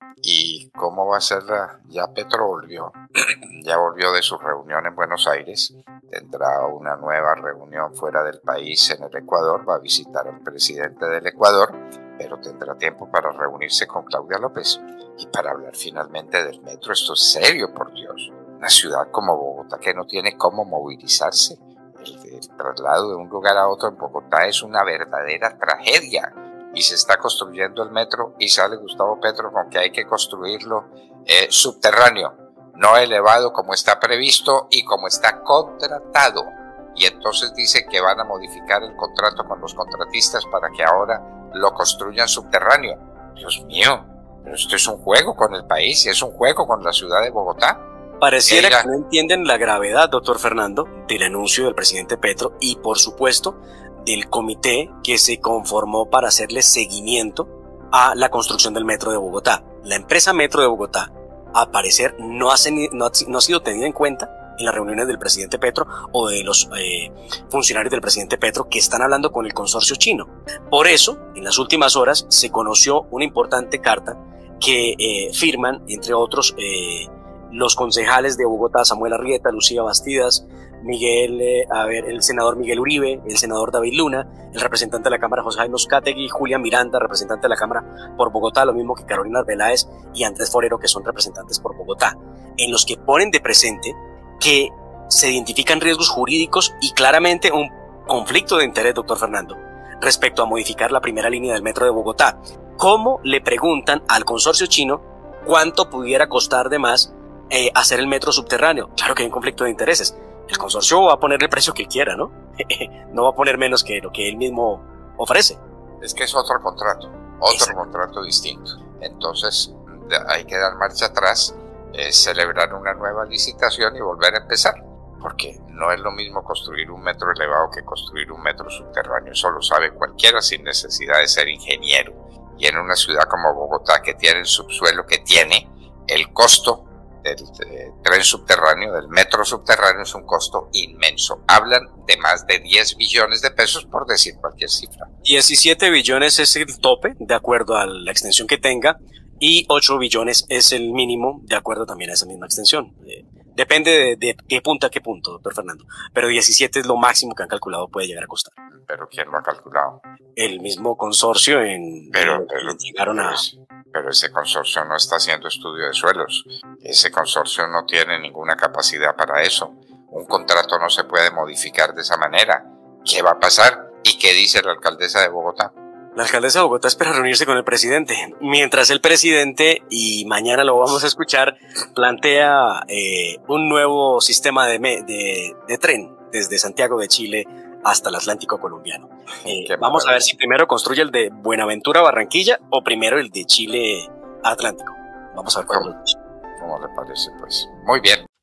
¿Y cómo va a ser ya Petro volvió? Ya volvió de su reunión en Buenos Aires, tendrá una nueva reunión fuera del país en el Ecuador, va a visitar al presidente del Ecuador, pero tendrá tiempo para reunirse con Claudia López y para hablar finalmente del metro. Esto es serio, por Dios. Una ciudad como Bogotá que no tiene cómo movilizarse. El traslado de un lugar a otro en Bogotá es una verdadera tragedia. Y se está construyendo el metro y sale Gustavo Petro con que hay que construirlo subterráneo, no elevado como está previsto y como está contratado. Y entonces dice que van a modificar el contrato con los contratistas para que ahora lo construyan subterráneo. Dios mío, pero esto es un juego con el país y es un juego con la ciudad de Bogotá. Pareciera que no entienden la gravedad, doctor Fernando, del anuncio del presidente Petro y, por supuesto, del comité que se conformó para hacerle seguimiento a la construcción del metro de Bogotá. La empresa Metro de Bogotá, al parecer, no ha sido tenida en cuenta en las reuniones del presidente Petro o de los funcionarios del presidente Petro que están hablando con el consorcio chino. Por eso, en las últimas horas se conoció una importante carta que firman, entre otros, los concejales de Bogotá, Samuel Arrieta, Lucía Bastidas, el senador Miguel Uribe, el senador David Luna, el representante de la Cámara José Jaime Uzcategui, Julia Miranda, representante de la Cámara por Bogotá, lo mismo que Carolina Arbeláez y Andrés Forero, que son representantes por Bogotá, en los que ponen de presente que se identifican riesgos jurídicos y claramente un conflicto de interés, doctor Fernando, respecto a modificar la primera línea del metro de Bogotá. ¿Cómo le preguntan al consorcio chino cuánto pudiera costar de más hacer el metro subterráneo? Claro que hay un conflicto de intereses. El consorcio va a poner el precio que quiera, ¿no? No va a poner menos que lo que él mismo ofrece. Es que es otro contrato contrato distinto. Entonces hay que dar marcha atrás, celebrar una nueva licitación y volver a empezar. Porque no es lo mismo construir un metro elevado que construir un metro subterráneo. Eso lo sabe cualquiera sin necesidad de ser ingeniero. Y en una ciudad como Bogotá, que tiene el subsuelo que tiene, el costo del tren subterráneo, del metro subterráneo, es un costo inmenso. Hablan de más de 10 billones de pesos, por decir cualquier cifra. 17 billones es el tope, de acuerdo a la extensión que tenga, y 8 billones es el mínimo, de acuerdo también a esa misma extensión. Depende de qué punto a qué punto, doctor Fernando. Pero 17 es lo máximo que han calculado puede llegar a costar. ¿Pero quién lo ha calculado? El mismo consorcio Pero ese consorcio no está haciendo estudio de suelos. Ese consorcio no tiene ninguna capacidad para eso. Un contrato no se puede modificar de esa manera. ¿Qué va a pasar? ¿Y qué dice la alcaldesa de Bogotá? La alcaldesa de Bogotá espera reunirse con el presidente, mientras el presidente, y mañana lo vamos a escuchar, plantea un nuevo sistema de tren desde Santiago de Chile hasta el Atlántico colombiano. Vamos a ver si primero construye el de Buenaventura a Barranquilla o primero el de Chile a Atlántico. Vamos a ver cómo le parece, pues. Muy bien.